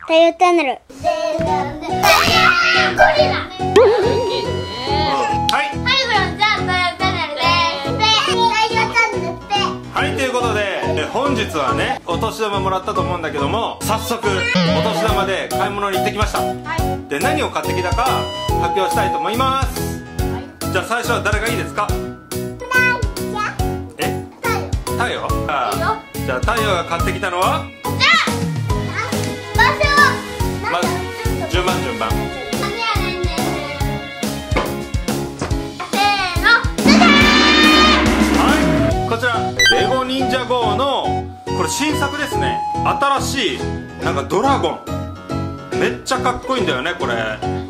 太陽チャンネル。 はい、ということで本日はね、お年玉もらったと思うんだけども、早速お年玉で買い物に行ってきました。で、何を買ってきたか発表したいと思います。じゃあ最初は誰がいいですか？太陽。じゃあ太陽が買ってきたのは、まず順番。こちらレゴ忍者号のこれ新作ですね。新しいなんかドラゴン、めっちゃかっこいいんだよねこれ。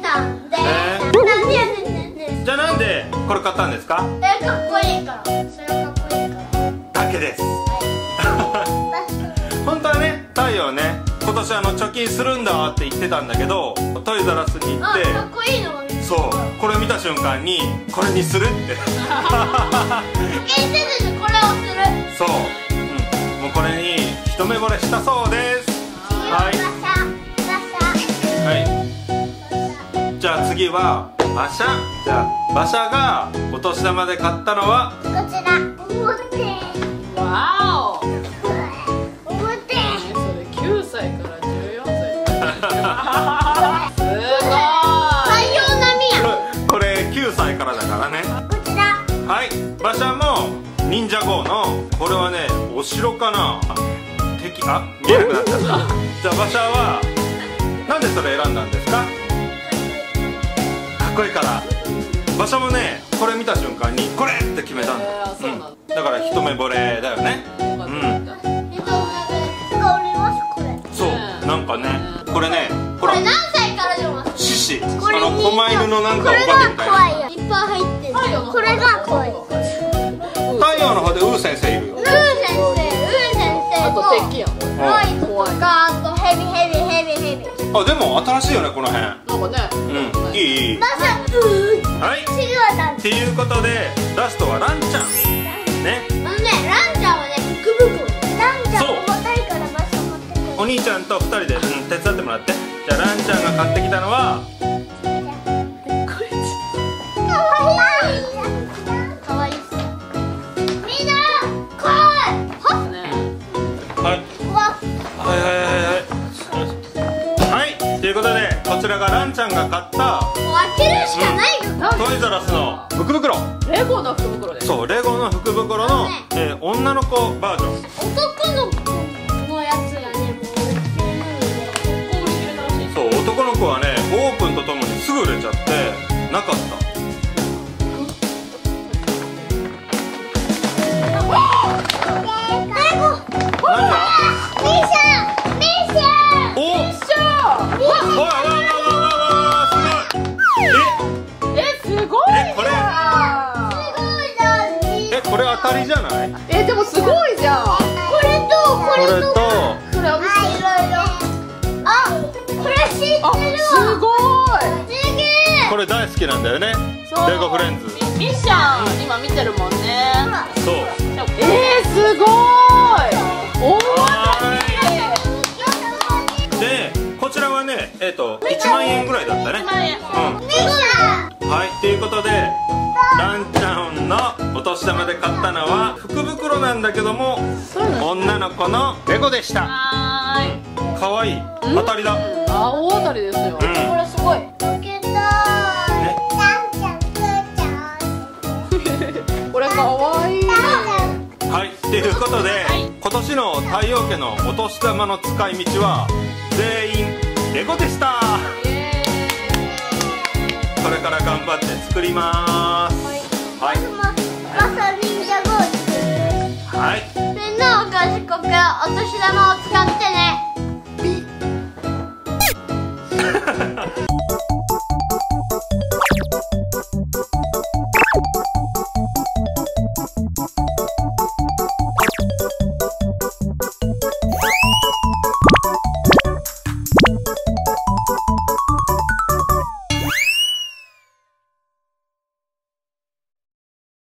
じゃあなんでこれ買ったんですか？ かっこいいから。それはかっこいいからだけです。本当はね、太陽ね、今年貯金するんだって言ってたんだけど、トイザらスに行って、 かっこいいのが見つけた。 そう、これ見た瞬間にこれにするって課金せずにこれをする。 そう、もうこれに一目惚れしたそうです。はい、じゃあ次は馬車。じゃあ馬車がお年玉で買ったのはこちら。 わお。 表。 それ9歳から14歳。すごい。 太陽並みや。 これ9歳からだからね。 こちら。 はい、馬車も忍者号の、これはね、お城かな、敵、あ、見えなくなっちゃった。じゃあ馬車はなんでそれ選んだんですか？かっこいいから。馬車もね、これ見た瞬間にこれって決めたんだ。だから一目惚れだよね。そう、なんかね、これね、ほら、 これ何歳からでも獅子、狛犬のなんかお化けみたいな。 いっぱい入ってる。これが怖い。 太陽の方でウー先生いるよ。 ウー先生あと敵やん。 ロイとか、あとヘビ。 あ、でも新しいよね、この辺。 なんかね。 いい。 まさはい。っていうことでラストはランちゃんね。 ランちゃんはね、福袋。ランちゃん重たいから場所持ってくる。 お兄ちゃんと2人で、手伝ってもらって。じゃあランちゃんが買ってきたのはかわいい。みんな来い。 はい、ということでこちらがランちゃんが買った開けるしかないよ。 トイザらスの福袋。 レゴの福袋です。 そう、レゴの福袋の、女の子バージョン。 男の子のやつがね、もう売ってるので。 そう、男の子はね、オープンとともにすぐ売れちゃってなかった。これ当たりじゃない？ でもすごいじゃん。 これとこれおこれ知ってるわ。 すごい。 これ大好きなんだよね。レゴフレンズ。 ミッション今見てるもんね。 そう。 すごい。大当たり。 で、こちらはね、1万円ぐらいだったね。はい、ということでランちゃんのお年玉で買ったのは福袋なんだけども、女の子のレゴでした。かわいい。当たりだ。 大当たりですよ。 これすごい。 これかわいい。 はい、ということで、今年の太陽家のお年玉の使い道は全員レゴでした。これから頑張って作ります。はい。はい。 みんなも賢くお年玉を使ってね。